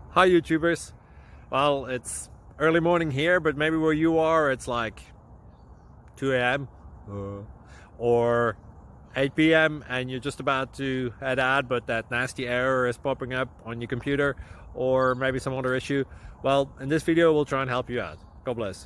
Hi YouTubers. Well, it's early morning here, but maybe where you are it's like 2 a.m. or 8 p.m. and you're just about to head out, but that nasty error is popping up on your computer, or maybe some other issue. Well, in this video we'll try and help you out. God bless.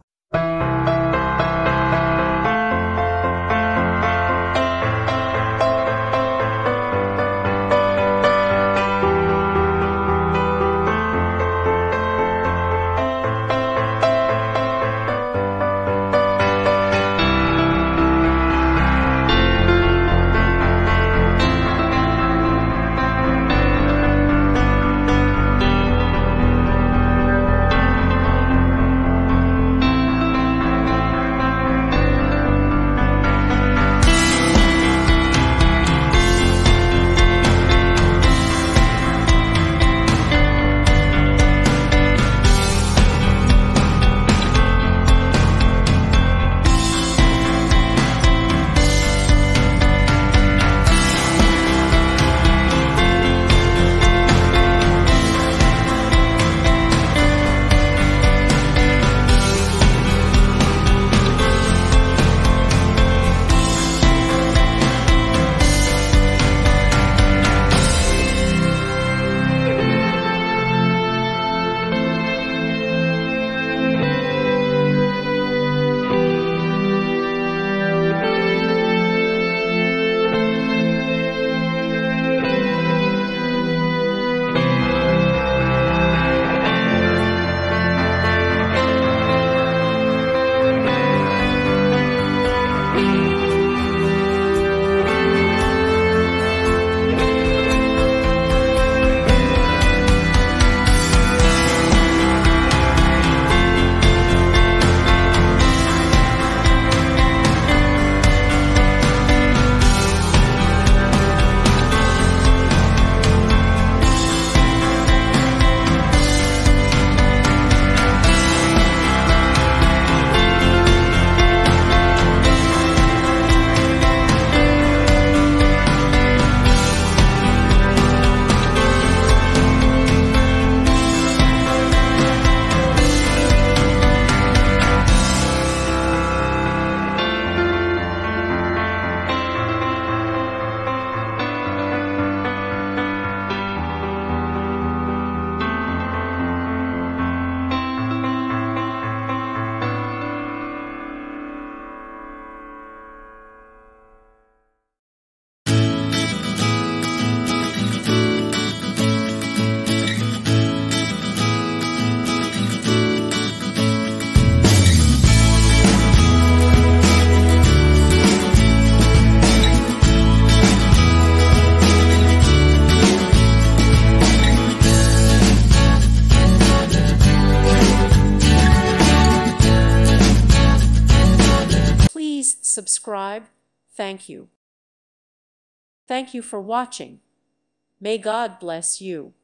Subscribe. Thank you. Thank you for watching. May God bless you.